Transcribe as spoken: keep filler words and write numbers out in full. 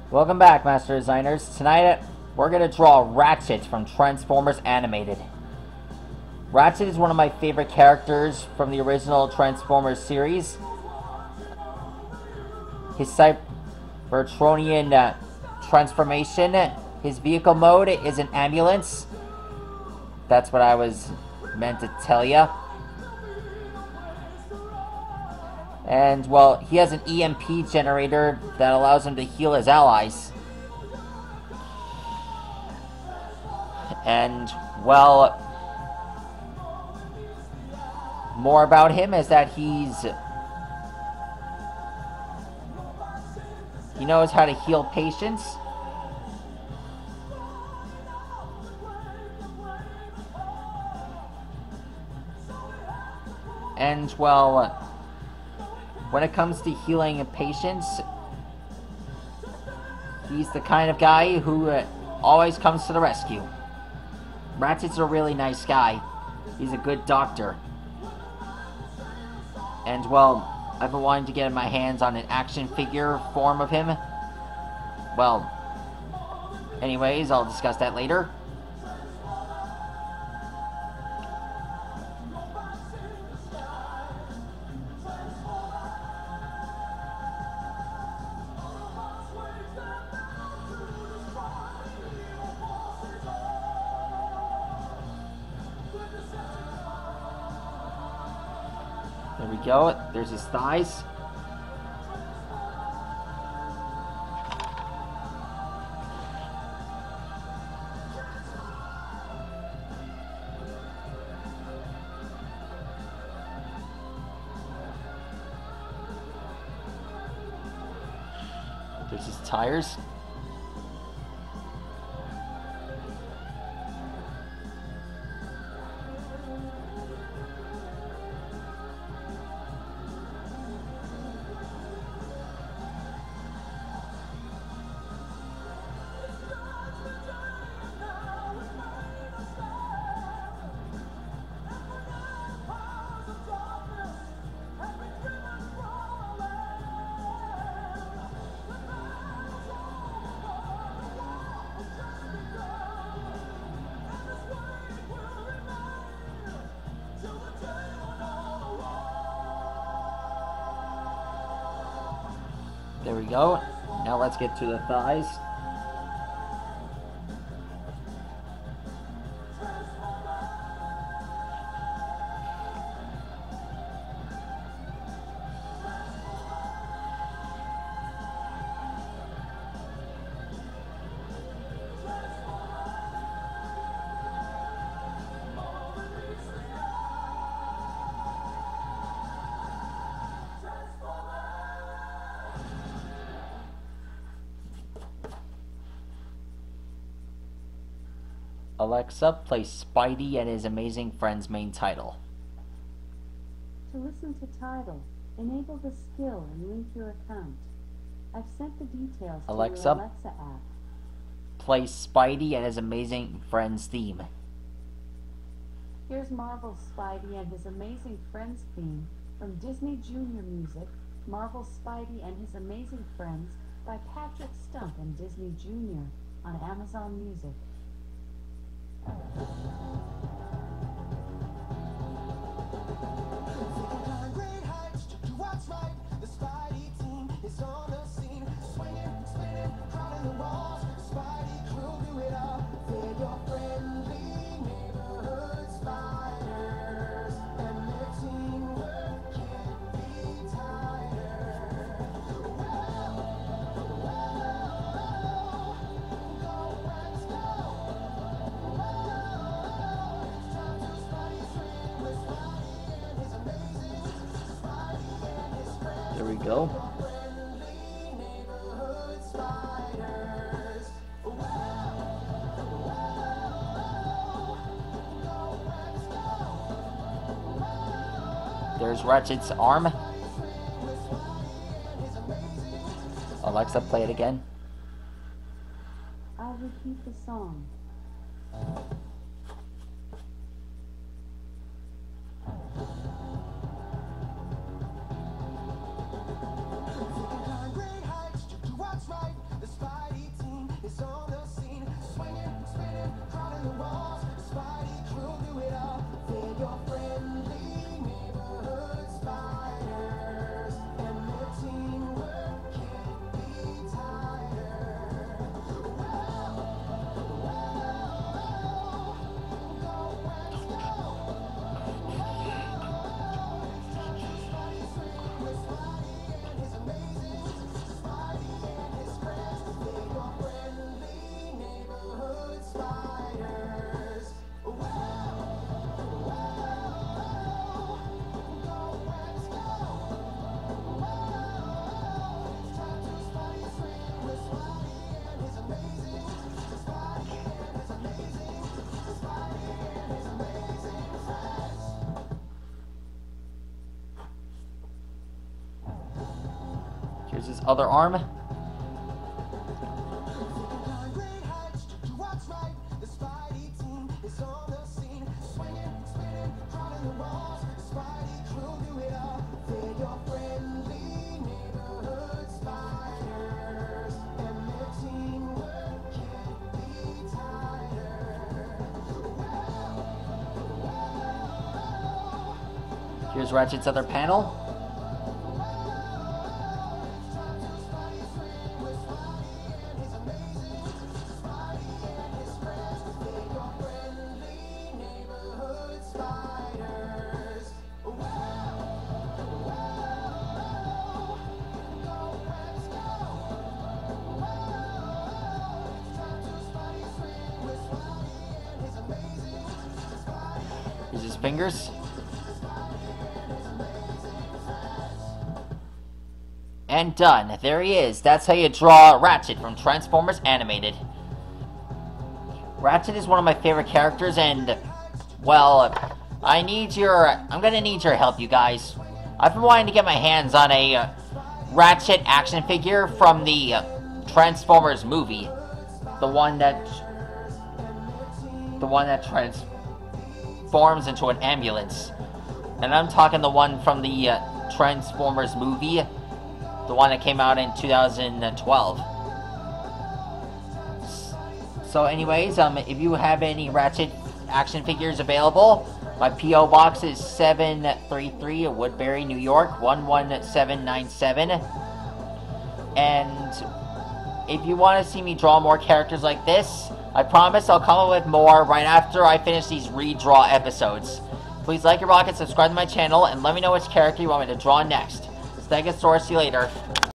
Welcome back, Master Designers. Tonight, we're going to draw Ratchet from Transformers Animated. Ratchet is one of my favorite characters from the original Transformers series. His Cybertronian uh, transformation, his vehicle mode is an ambulance. That's what I was meant to tell ya. And, well, he has an E M P generator that allows him to heal his allies. And, well, more about him is that he's... He knows how to heal patients. And, well, when it comes to healing patients, he's the kind of guy who uh, always comes to the rescue. Ratchet's a really nice guy. He's a good doctor. And, well, I've been wanting to get my hands on an action figure form of him. Well, anyways, I'll discuss that later. There we go. There's his thighs. There's his tires. There we go. Now let's get to the thighs. Alexa, play Spidey and His Amazing Friends main title. To listen to title, enable the skill and link your account. I've sent the details Alexa, to your Alexa app. Play Spidey and His Amazing Friends theme. Here's Marvel's Spidey and His Amazing Friends theme from Disney Junior Music, Marvel's Spidey and His Amazing Friends by Patrick Stump and Disney Junior on Amazon Music. Great heights to do what's right. The Spidey team is on the scene, swinging, spinning, crowding the walls. Spidey crew do it all. They're your friendly neighborhood spiders, and their teamwork can't be tighter. Whoa, whoa, go, let's go. There we go. There's Ratchet's arm. Alexa, play it again. I'll repeat the song. Great heights to do what's right. The Spidey Here's his other arm. Here's Ratchet's other panel. Here's his fingers. And done. There he is. That's how you draw Ratchet from Transformers Animated. Ratchet is one of my favorite characters, and, well, I need your... I'm gonna need your help, you guys. I've been wanting to get my hands on a uh, Ratchet action figure from the uh, Transformers movie. The one that... The one that transforms into an ambulance. And I'm talking the one from the uh, Transformers movie. The one that came out in two thousand twelve. So anyways, um, if you have any Ratchet action figures available, my P O box is seven three three Woodbury, New York, one one seven nine seven. And if you want to see me draw more characters like this, I promise I'll come up with more right after I finish these redraw episodes. Please like your rocket, subscribe to my channel, and let me know which character you want me to draw next. Stegosaurus, see you later.